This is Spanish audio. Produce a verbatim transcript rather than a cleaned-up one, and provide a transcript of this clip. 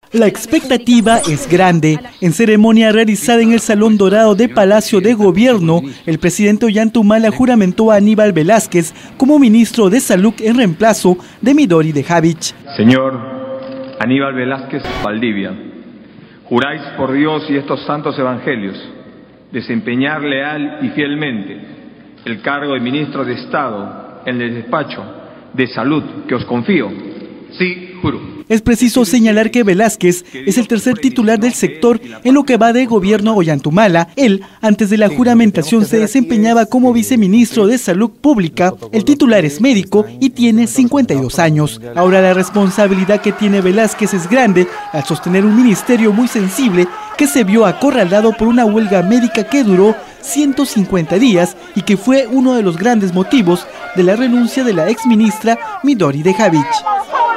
La expectativa es grande. En ceremonia realizada en el Salón Dorado de Palacio de Gobierno, el presidente Ollanthumala juramentó a Aníbal Velázquez como ministro de Salud en reemplazo de Midori Dejavich. Señor Aníbal Velázquez Valdivia, juráis por Dios y estos santos evangelios desempeñar leal y fielmente el cargo de ministro de Estado en el despacho de salud que os confío. Sí, juro. Es preciso señalar que Velázquez es el tercer titular del sector en lo que va de gobierno Ollanthumala. Él, antes de la juramentación, se desempeñaba como viceministro de Salud Pública. El titular es médico y tiene cincuenta y dos años. Ahora la responsabilidad que tiene Velázquez es grande al sostener un ministerio muy sensible que se vio acorralado por una huelga médica que duró ciento cincuenta días y que fue uno de los grandes motivos de la renuncia de la exministra Midori Dejavich.